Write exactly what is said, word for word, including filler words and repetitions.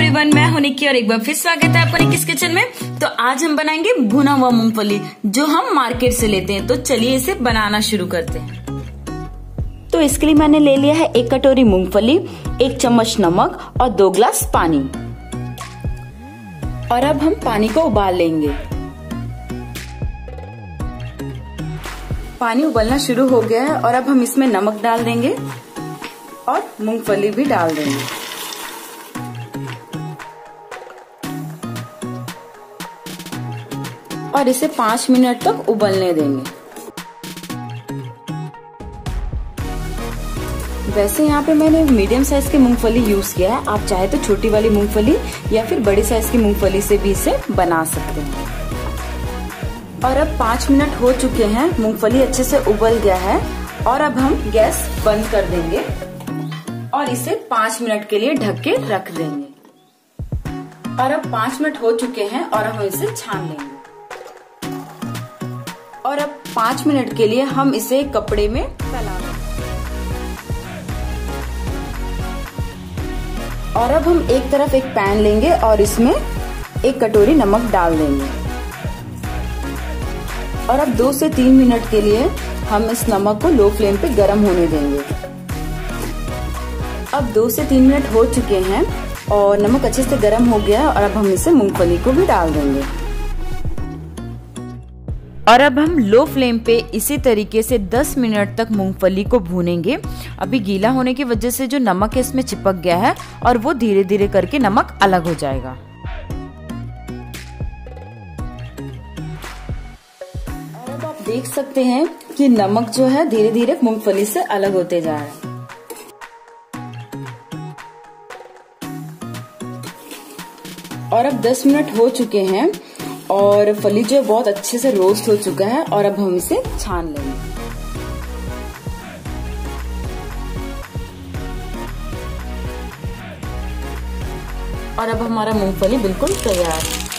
Everyone, मैं हूं निक्की और एक बार फिर स्वागत है आपका निक्की's किचन में। तो आज हम बनाएंगे भुना हुआ मूंगफली जो हम मार्केट से लेते हैं। तो चलिए इसे बनाना शुरू करते हैं। तो इसके लिए मैंने ले लिया है एक कटोरी मूंगफली, एक चम्मच नमक और दो ग्लास पानी। और अब हम पानी को उबाल लेंगे। पानी उबलना शुरू हो गया है और अब हम इसमें नमक डाल देंगे और मूंगफली भी डाल देंगे। और इसे पाँच मिनट तक उबलने देंगे। वैसे यहाँ पे मैंने मीडियम साइज की मूंगफली यूज किया है। आप चाहे तो छोटी वाली मूंगफली या फिर बड़ी साइज की मूंगफली से भी इसे बना सकते हैं। और अब पाँच मिनट हो चुके हैं, मूंगफली अच्छे से उबल गया है। और अब हम गैस बंद कर देंगे और इसे पाँच मिनट के लिए ढक के रख देंगे। और अब पाँच मिनट हो चुके हैं और हम इसे छान लेंगे। और अब पाँच मिनट के लिए हम इसे कपड़े में फैला देंगे। और अब हम एक तरफ एक पैन लेंगे और इसमें एक कटोरी नमक डाल देंगे। और अब दो से तीन मिनट के लिए हम इस नमक को लो फ्लेम पे गर्म होने देंगे। अब दो से तीन मिनट हो चुके हैं और नमक अच्छे से गर्म हो गया है। और अब हम इसे मूंगफली को भी डाल देंगे। और अब हम लो फ्लेम पे इसी तरीके से दस मिनट तक मूंगफली को भूनेंगे। अभी गीला होने की वजह से जो नमक है इसमें चिपक गया है और वो धीरे धीरे करके नमक अलग हो जाएगा। और अब आप देख सकते हैं कि नमक जो है धीरे धीरे मूंगफली से अलग होते जा रहा है। और अब दस मिनट हो चुके हैं और फली जो बहुत अच्छे से रोस्ट हो चुका है। और अब हम इसे छान लेंगे। और अब हमारा मूंगफली बिल्कुल तैयार है।